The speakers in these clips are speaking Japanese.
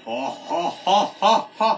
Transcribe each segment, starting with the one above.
ははははは。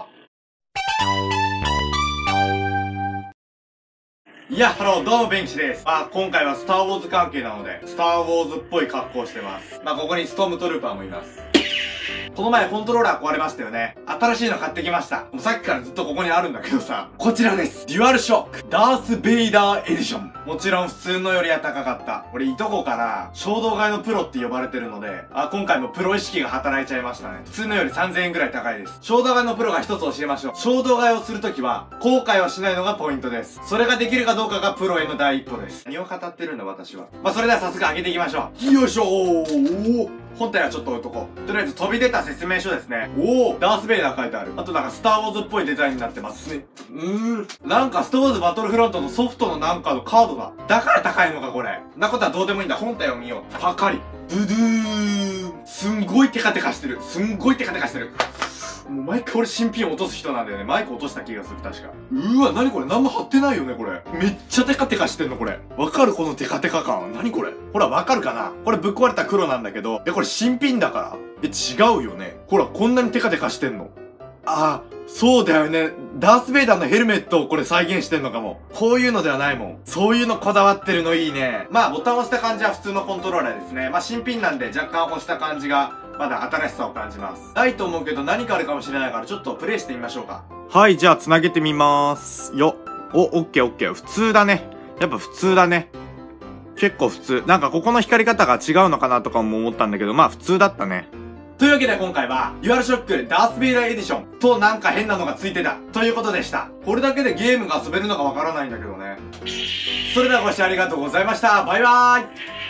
いや、ハロー、どうも、ベンキシです。今回はスターウォーズ関係なので、スターウォーズっぽい格好をしてます。ここにストームトルーパーもいます。この前コントローラー壊れましたよね。新しいの買ってきました。もうさっきからずっとここにあるんだけどさ、こちらです。デュアルショックダース・ベイダーエディション。もちろん普通のよりは高かった。俺いとこから衝動買いのプロって呼ばれてるので、今回もプロ意識が働いちゃいましたね。普通のより3000円ぐらい高いです。衝動買いのプロが一つ教えましょう。衝動買いをするときは後悔をしないのがポイントです。それができるかどうかがプロへの第一歩です。何を語ってるんだ私は。それでは早速開けていきましょう。よいしょー。本体はちょっと置いとこう。とりあえず飛び出た説明書ですね。ダースベイダー書いてある。あとスターウォーズっぽいデザインになってますね。なんかスターウォーズバトルフロントのソフトのなんかのカードだ。だから高いのかこれ。なことはどうでもいいんだ。本体を見よう。パカリ。ブドゥーン。すんごいテカテカしてる。すんごいテカテカしてる。もう毎回俺新品を落とす人なんだよね。マイク落とした気がする、確か。なにこれ何も貼ってないよね、これ。めっちゃテカテカしてんの、これ。わかるこのテカテカ感。何これ。ほら、わかるかなこれぶっ壊れた黒なんだけど。これ新品だから。違うよね。ほら、こんなにテカテカしてんの。そうだよね。ダースベイダーのヘルメットをこれ再現してんのかも。こういうのではないもん。そういうのこだわってるのいいね。ボタンを押した感じは普通のコントローラーですね。新品なんで若干押した感じが、まだ新しさを感じます。ないと思うけど何かあるかもしれないからちょっとプレイしてみましょうか。はい、じゃあ繋げてみまーす。オッケーオッケー。普通だね。やっぱ普通だね。結構普通。なんかここの光り方が違うのかなとかも思ったんだけど、普通だったね。というわけで今回は、デュアルショックダースベイダーエディションとなんか変なのがついてたということでした。これだけでゲームが遊べるのかわからないんだけどね。それではご視聴ありがとうございました。バイバーイ。